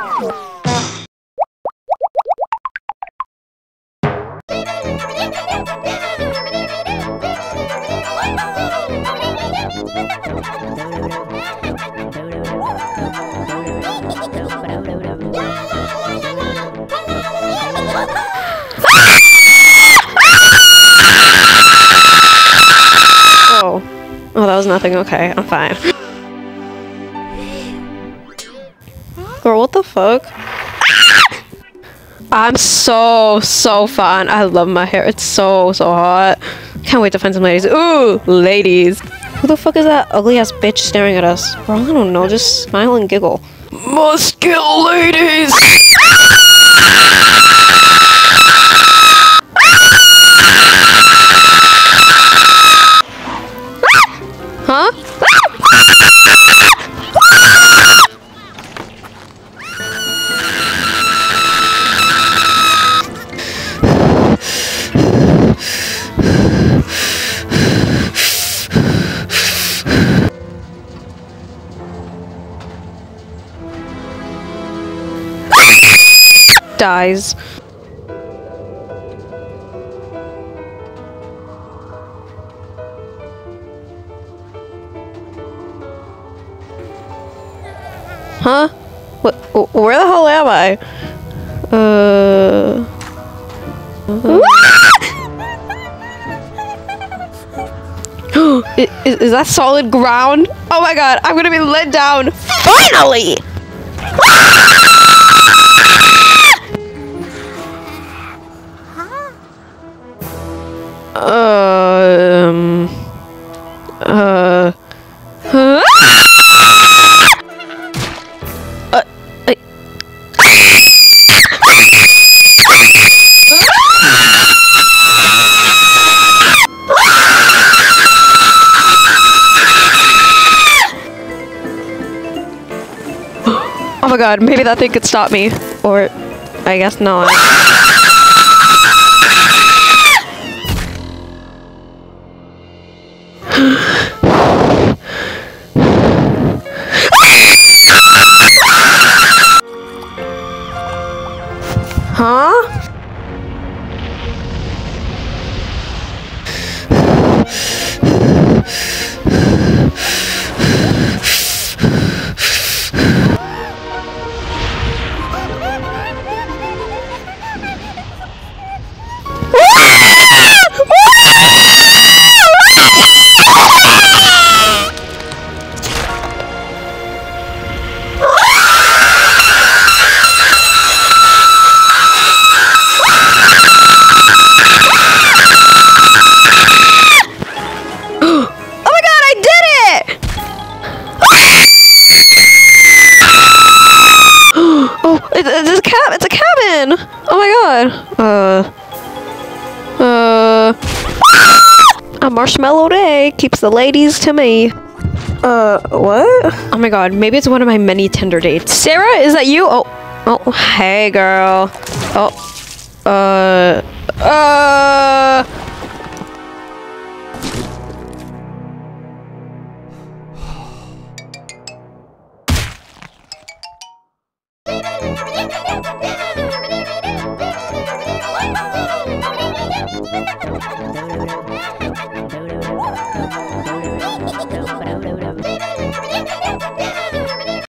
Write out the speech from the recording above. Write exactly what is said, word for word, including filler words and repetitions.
Oh. Oh, that was nothing. Okay, I'm fine. Girl, what the fuck? I'm so, so fun. I love my hair. It's so, so hot. Can't wait to find some ladies. Ooh, ladies. Who the fuck is that ugly ass bitch staring at us? Bro, I don't know. Just smile and giggle. Muscular ladies! Huh? Dies. Huh? What? Where the hell am I? Uh. is, is, is that solid ground? Oh my god! I'm gonna be let down. Finally! Um. Uh. Huh? Uh. I Oh my god, maybe that thing could stop me. Or, I guess not. Huh? It's a cab. It's a cabin. Oh my god. Uh. Uh. A marshmallowed egg keeps the ladies to me. Uh. What? Oh my god. Maybe it's one of my many Tinder dates. Sarah, is that you? Oh. Oh. Hey, girl. Oh. Uh. Uh. Yeah.